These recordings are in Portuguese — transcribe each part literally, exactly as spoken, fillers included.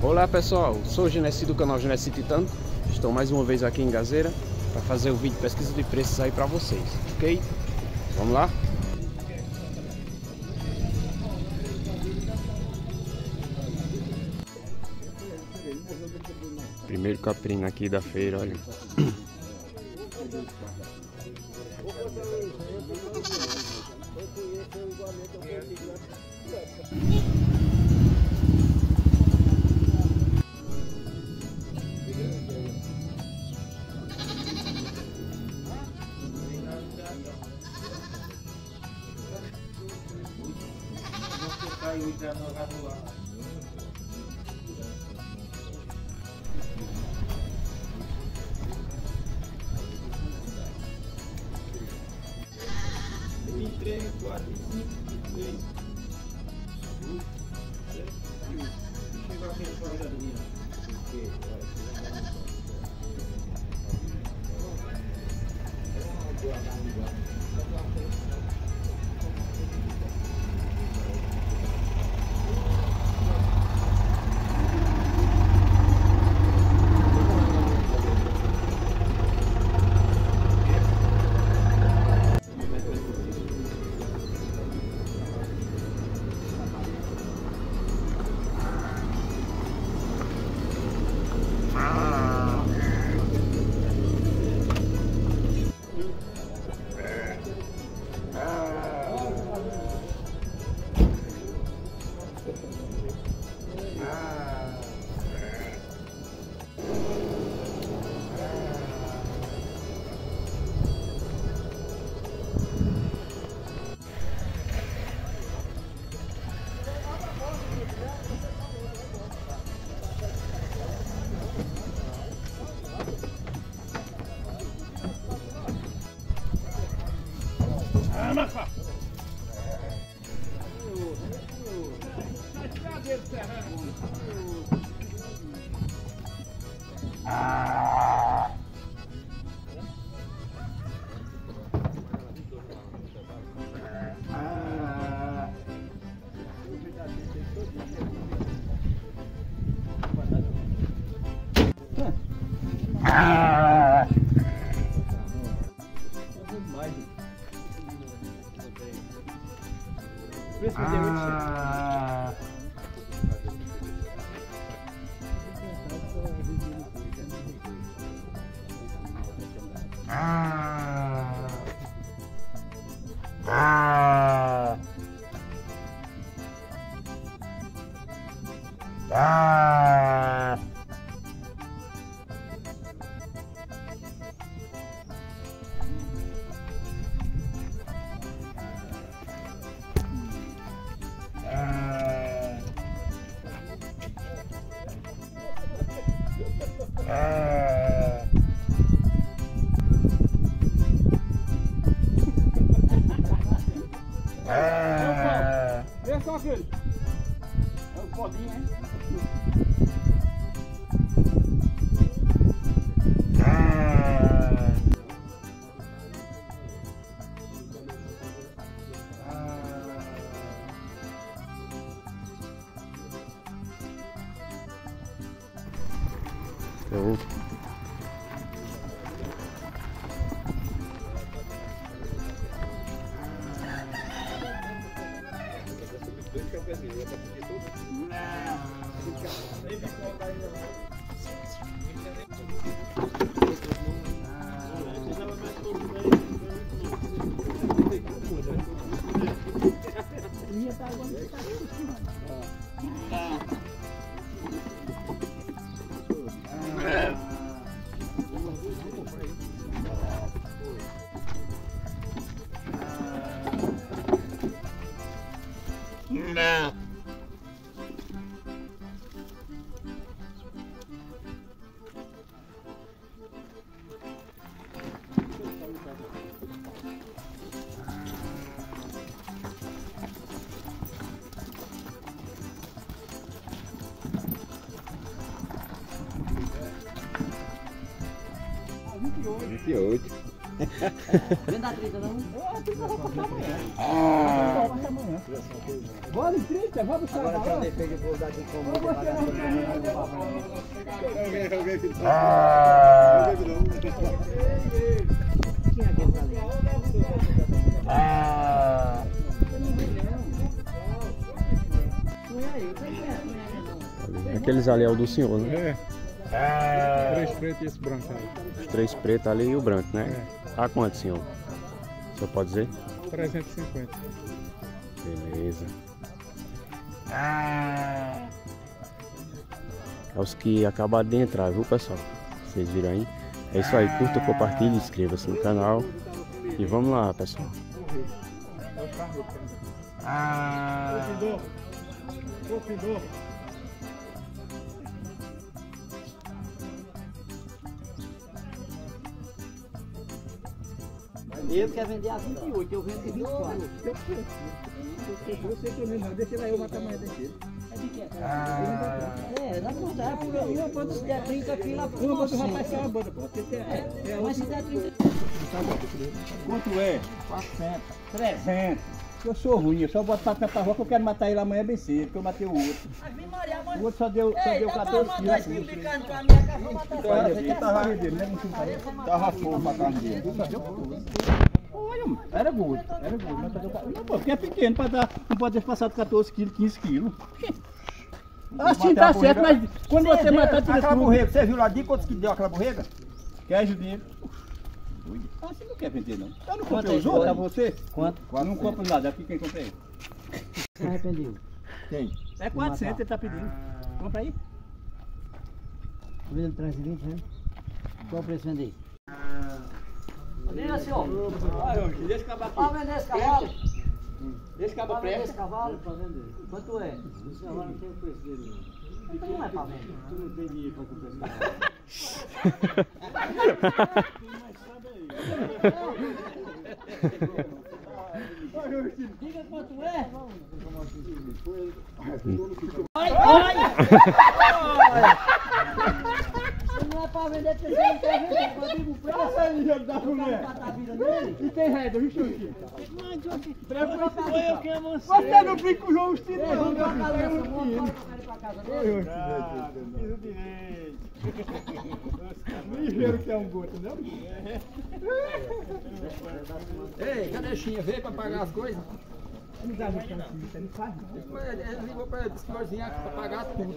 Olá pessoal, sou o Genesi do canal Genesi Titano. Estou mais uma vez aqui em Gazeira para fazer o vídeo de pesquisa de preços aí para vocês, ok? Vamos lá? Primeiro caprino aqui da feira, olha. três, quatro, cinco, seis, chega aqui na gasolina. Ah. Ah. Ah. Ah. Ah. Ah. É só aquele. É o podinho, hein? Ah. Oh. Não. vinte e oito. Vem da trinta, não? Ah, trinta eu vou passar amanhã. Ah, vou passar amanhã. Vale trinta, vai buscar. Agora quando ele pega, eu vou dar de comida para pagar tudo. Ah! Quem é aquele tá ali? Ah! Aqueles ali é o do senhor, né? É. Ah. Três pretos e esse branco aí. Os três pretos ali e o branco, né? É. A quanto, senhor? O senhor pode dizer? trezentos e cinquenta. Beleza. Ah. É os que acabaram de entrar, viu, pessoal? Vocês viram aí? É isso aí, curta, compartilhe, inscreva-se no canal. E vamos lá, pessoal. Ah. Confidou. Ele quer vender a vinte e oito, eu vendo a vinte e quatro. Você que não, deixa ele aí, eu matar mais dele. Ah. É, dá pra dar, porque uma banda se der trinta quilos, a Uma banda vai passar uma banda, pô. É, mas se der trinta. Quanto é? quatrocentos. trezentos. Eu sou ruim, eu só boto pra cantar roca, eu quero matar ele amanhã bem cedo, porque eu matei o outro. O outro só deu, só deu quatorze quilos. Tava fogo pra carne dele. Olha, era gordo, era gordo, mas cadê o cara? Não, pô, porque é pequeno, pra dar, não pode ter passado quatorze quilos, quinze quilos. Assim tá certo, mas quando você matar, tira aquela borrega, você viu lá de quantos que deu aquela borrega? Quer dinheiro? Ah, você não quer vender não. Eu não comprei os outros, é você? Quanto? Eu não compro nada, aqui quem comprei? Se arrependeu. Quem? É quatrocentos, ele tá pedindo. Compra aí. Vendo trezentos e vinte, né? Qual o preço vender? Vender, senhor. Deixa eu acabar aqui. Para vender esse cavalo? Deixa eu acabar Para vender preto. esse cavalo? Para vender. Quanto é? Esse cavalo não tem o preço dele. Então não é para vender. Tu não tem dinheiro para comprar esse cavalo. Diga quanto é. Não é para vender, porque você não quer vender. Para vir o preço. Aí, já dá mulher. Para a vida dele. E tem régua, viu, Xuxi? Eu que amo você. Você não brinca com o João Justino, Ei, não. vamos para casa dessa moto, para ir para casa dele. Piso direito. Ligeiro que é um gosto, não? Ei, cadê a Xinha? Veio para pagar as coisas? Não dá muito não. Não faz não. Ele ligou para descozinhar para pagar tudo.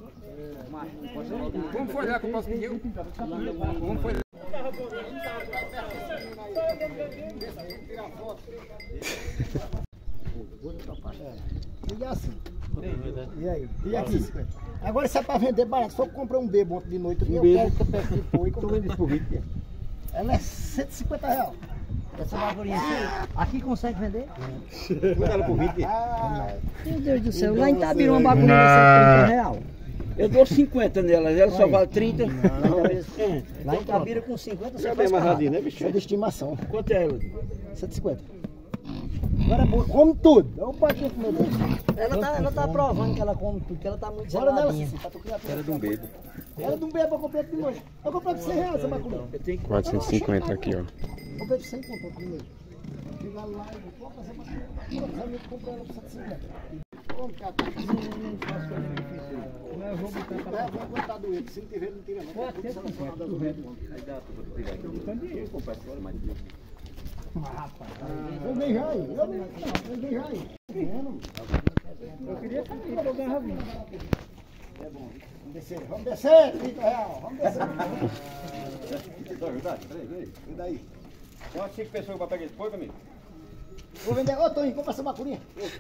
Como foi lá que eu posso pedir? Como foi lá? E assim. E aí? E aqui? Agora isso é para vender barato. Só comprar um bebo ontem de noite. Um eu quero que eu peço de pôr e comprar. Ela é cento e cinquenta reais. Essa bagulhinha aqui, aqui consegue vender? Tudo ela por vinte. Meu Deus do céu, lá em Itabira uma bagulhinha de cento e trinta real. Eu dou cinquenta nela, ela só vale trinta. Lá em Itabira com cinquenta você Já faz bem amarradinho, carrado. né, bicho? É de estimação. Quanto é ela? cento e cinquenta. Agora come tudo. É o patinho meu Deus. Ela tá, ela tá provando que ela come tudo, que ela tá muito Bora nela geladinha. assim, pra tu criar tudo. Era de um bebo. Era de um bebo, eu comprei de noite. Eu comprei por cem reais essa maculha. quatrocentos e cinquenta aqui, ó. Comprei por cem conto primeiro. Chegar lá e vou comprar essa maculha. Os amigos compram ela por cento e cinquenta. Vamos cá, tá fazendo faz coisa difícil. Não, vou botar pra lá. Vou aguentar doente. Se não tiver, não tira não. Aí dá tudo pra pegar aqui. Então dinheiro, comprar essa hora mais dinheiro. Eu vem já aí. Eu não, eu vem já aí. Eu queria saber quando eu ganhava vinte. É bom. Vamos descer, vamos descer, trinta reais. Vamos descer. É verdade? Peraí, peraí. E daí? Tem umas cinco pessoas para pegar esse porco, amigo? Vou vender. Ô, Toninho, compra essa macurinha.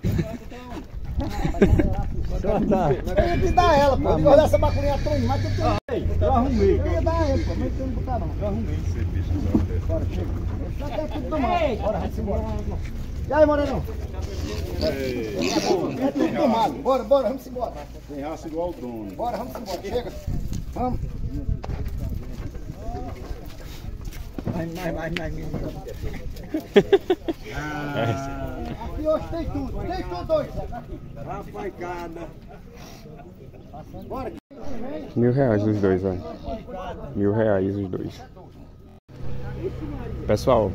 Eu ia te dar ela, pô. Eu ia olhar essa macurinha, Toninho, mas tu tem. Eu arrumei. Eu ia dar ela, pô. Mas tu não botar não. Eu arrumei. Bora, chega. Já quer tudo tomado. Bora, vamos embora. E aí, Morenão? É tudo tomado. Bora, bora, vamos embora. Tem raça igual o dono. Bora, vamos embora. Chega. Vamos. Mais, mais, mais, mais, menino. Aqui hoje tem tudo. Tem tudo dois. Rapaz, cada. Bora. Mil reais os dois, ó. Mil reais os dois. Pessoal,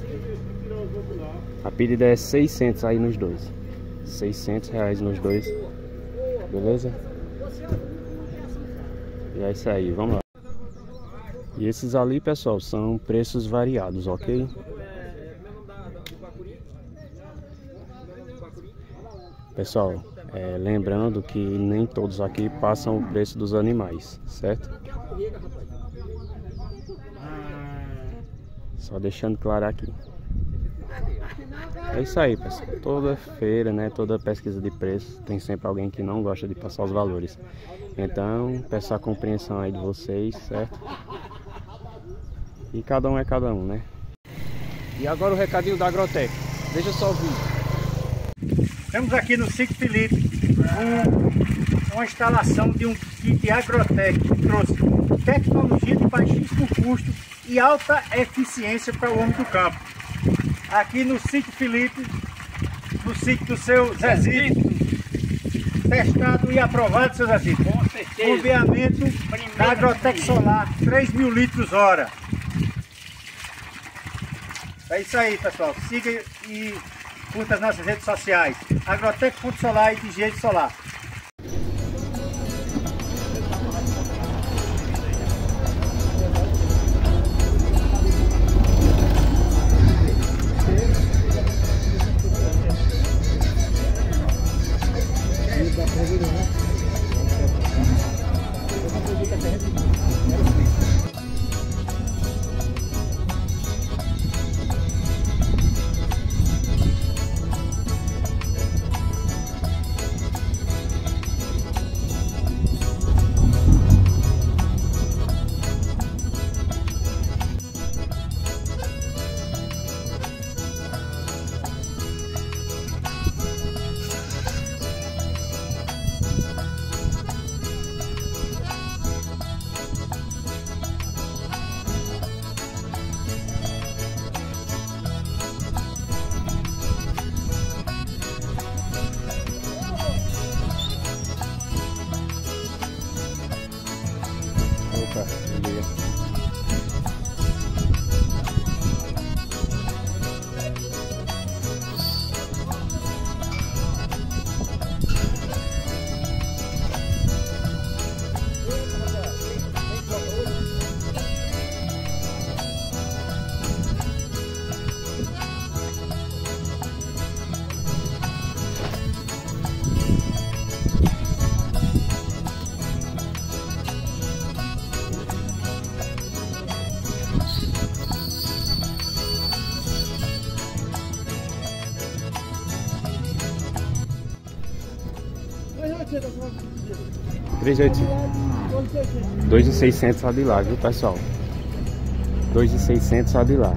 a pedida é seiscentos aí nos dois. seiscentos reais nos dois. Beleza? E é isso aí, vamos lá. E esses ali, pessoal, são preços variados, ok? Pessoal, é, lembrando que nem todos aqui passam o preço dos animais, certo? Só deixando claro aqui. É isso aí, pessoal. Toda feira, né, toda pesquisa de preço, tem sempre alguém que não gosta de passar os valores. Então, peço a compreensão aí de vocês, certo? E cada um é cada um, né? E agora o recadinho da Agrotec. Deixa só ouvir. Estamos aqui no sítio Felipe com uma instalação de um kit Agrotec que trouxe tecnologia de baixíssimo custo e alta eficiência para o homem do campo. Aqui no sítio Felipe, no sítio do seu Zezito, testado e aprovado, seu Zezito. Com certeza. Bombeamento da Agrotec Solar, três mil litros hora. É isso aí, pessoal. Siga e curta as nossas redes sociais. Agrotec.solar e Vigente Solar. Opa, liga. três mil e oitocentos. dois mil e seiscentos só de lá, viu, pessoal? dois mil e seiscentos só de lá.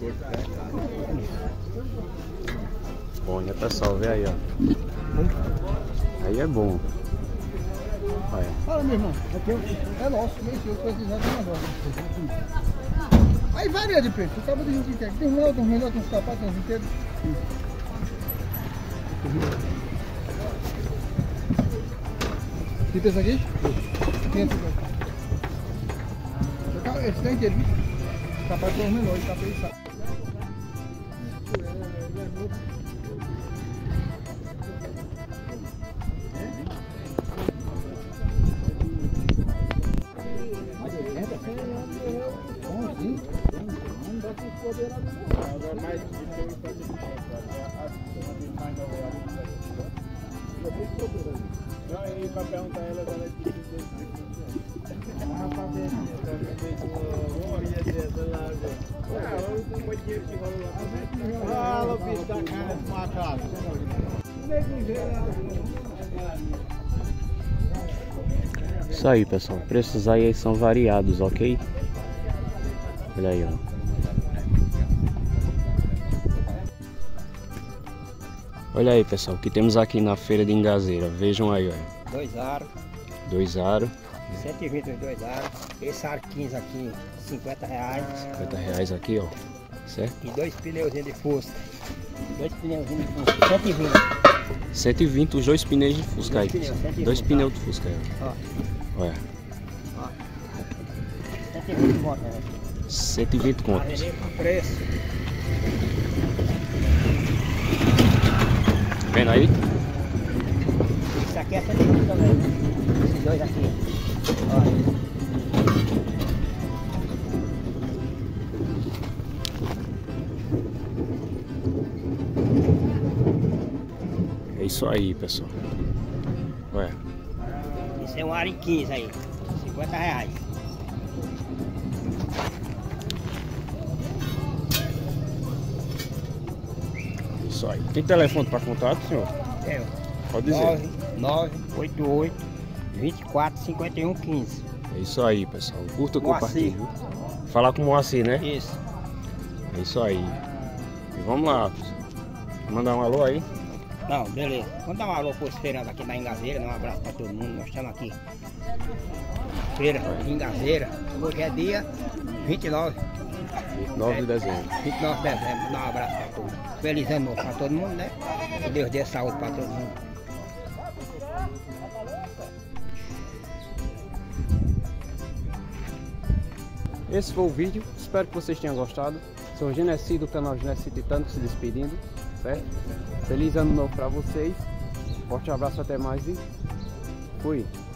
Bom, né, pessoal? Vê aí, ó. Aí é bom. Olha. Fala, meu irmão. Aqui é nosso, nem sei, eu precisar de uma nova. Aí varia de preço. Acaba de gente inteiro. Tem um outro, um melhor, tem uns sapatos, tem uns inteiros. Que pensa aqui? quinhentos reais. Esse tá inteiro, viu? Sapato é os menores, tá pensado. E pra perguntar ela, ela disse fala, o bicho da cara de macaco. Isso aí, pessoal. Preços aí são variados, ok? Olha aí, ó. Olha aí, pessoal, o que temos aqui na feira de Ingazeira. Vejam aí, olha. Dois aros. Dois aros. cento e vinte os dois aros. Esse aro quinze aqui, cinquenta reais. cinquenta reais aqui, ó. Certo? E dois pneuzinhos de Fusca. Dois pneuzinhos de Fusca, cento e vinte. cento e vinte os dois pneus de Fusca aí. Dois pneus, cento e vinte, Dois ó. pneus de Fusca aí. Ó, Olha. cento e vinte conto, né? cento e vinte contos. Avenida com preço. Vendo aí? Isso aqui é cento e vinte também. Esses dois aqui. Ó. É isso aí, pessoal. Olha. Esse é um aro em quinze aí. cinquenta reais. Isso aí. Tem telefone para contato, senhor? É, Pode dizer. nove nove oito oito, vinte e quatro, cinquenta e um, quinze. É isso aí, pessoal. Curta, Moacir. compartilhe. viu? Falar com o Moacir, né? Isso. É isso aí. E vamos lá, pessoal. Mandar um alô aí. Não, beleza. Vamos dar um alô para os feirantes aqui da Ingazeira, né? Um abraço para todo mundo. Nós estamos aqui. Feira de Ingazeira. Hoje é dia vinte e nove. nove de dezembro. vinte e nove de dezembro. Dá um abraço para todos. Feliz ano novo para todo mundo, né? Que Deus dê saúde para todo mundo. Esse foi o vídeo. Espero que vocês tenham gostado. Sou o Genesi do canal Genesi Titânico se despedindo. Certo? Feliz ano novo para vocês. Forte abraço, até mais e fui.